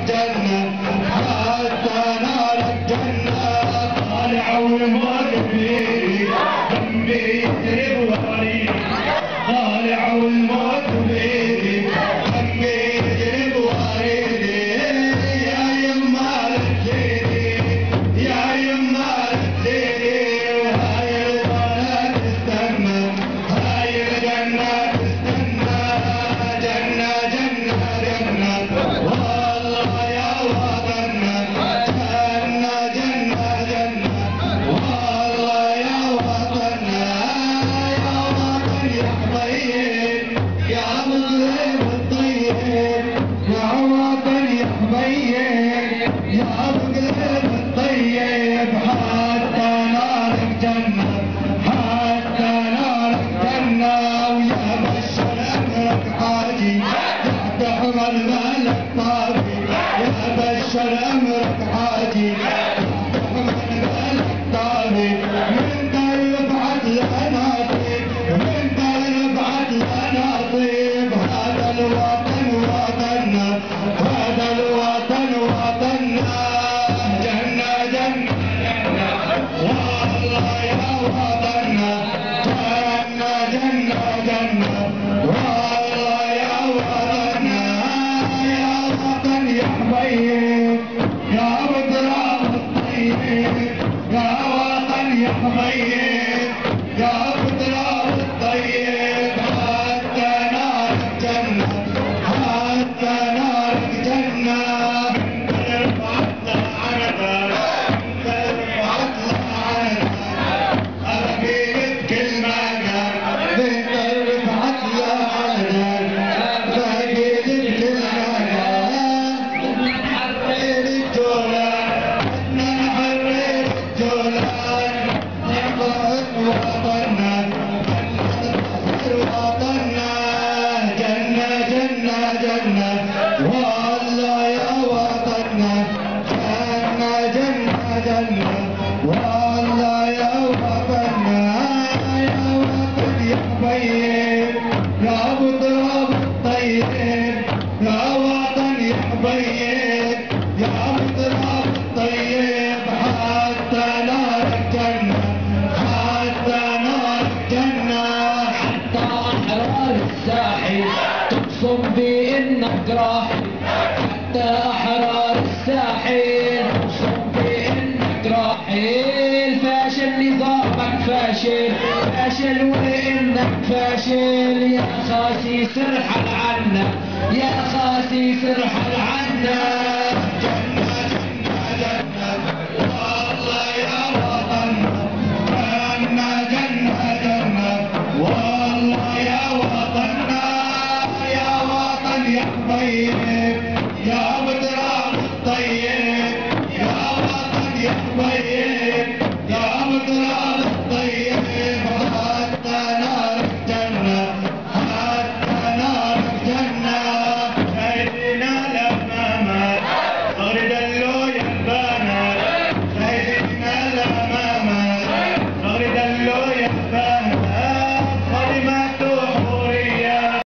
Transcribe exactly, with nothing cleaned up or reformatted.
جنة حتى نارك جنة طالع والموت بإيدي دمي يجري بوريدي طالع والموت بإيدي دمي يجري بوريدي يا يما لا تزيدي يا يما لا تزيدي وهاي الجنة تستنى هاي الجنة تستنى جنة جنة جنة والله يا وطننا جنة جنة جنة والله يا وطننا يا وطن يا حبيب يا مظلم الطيب يا وطن يا حبيب يا مظلم الطيب حتى نارك جنة حتى نارك جنة ويا بشر أمرك حاجي تحمل مالك طابي يا بشر أمرك حاجي تحمل مالك طابي من درب عدل أنا طيب من درب عدل أنا طيب هذا الوطن وطننا هذا الوطن وطننا جنة جنة والله يا وطننا جنة جنة جنة والله يا وطننا يا وطن يا حبيب يا بطراب الطيب يا وطن يا حبيب يا بطراب الطيب حتى نارك جنة حتى نارك جنة رفعت لعنتك رفعت لعنتك أبيك بكل مكان رفعت لعنتك أبيك بكل مكان نحرر الجولان نحرر الجولان نحرر وطننا نحرر وطننا جنة جنة جنة والله يا وطننا جنة جنة جنة والله يا وطننا يا وطن يا حبيب يا ابو تراب الطيب يا وطن يا حبيب يا ابو تراب الطيب حتى نارك جنة حتى نارك جنة حتى أحرار الساحل تقسم بإنك راحل حتى أحرار الساحل تقسم بإنك راحل فاشل نظامك فاشل فاشل وإنك فاشل يا خاسي سرحل عنا يا خاسي سرحل عنا جنة جنة جنة والله يا وطننا جنة جنة جنة والله يا وطننا يا وطن يا حبيب يا بطراب الطيب يا وطن يا حبيب يا بطراب الطيب حتى نارك جنة حتى نارك جنة سيدنا لما مات طرد